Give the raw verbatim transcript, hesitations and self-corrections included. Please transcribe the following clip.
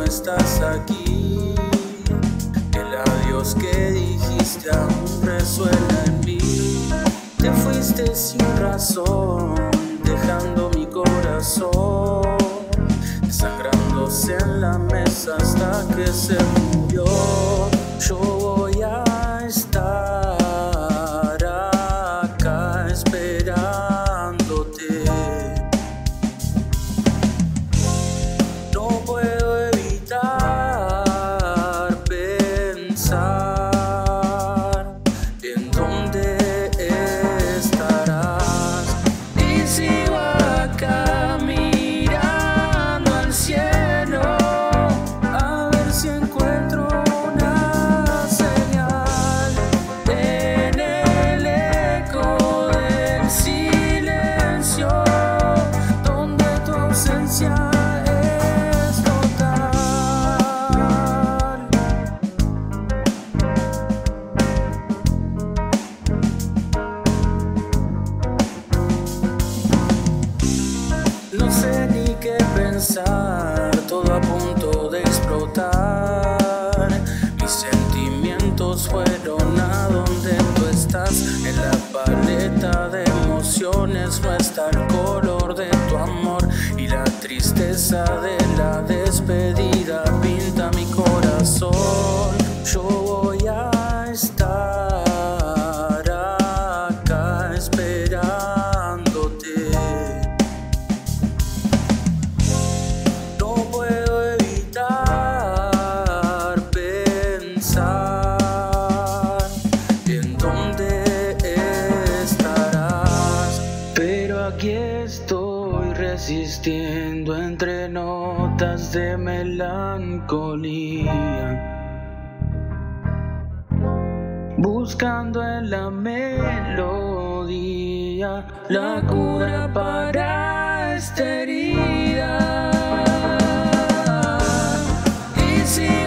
estás aquí. El adiós que dijiste aún resuena en mí. Te fuiste sin razón, dejando mi corazón desangrándose en la mesa hasta que se murió. Yo voy a estar acá esperándote. No puedo evitar pensar en dónde estarás. Y sigo acá mirando al cielo a ver si encuentro una señal en el eco del silencio donde tu ausencia es total. No sé ni qué pensar, todo a punto de explotar. Mis sentimientos fueron a donde tú estás. En la paleta de emociones no está el color de tu amor, y la tristeza de la despedida pinta mi corazón. Yo voy a estar acá esperándote. No puedo evitar pensar en dónde estarás. Pero aquí estoy resistiendo entre notas de melancolía, buscando en la melodía la cura para esta herida. Y si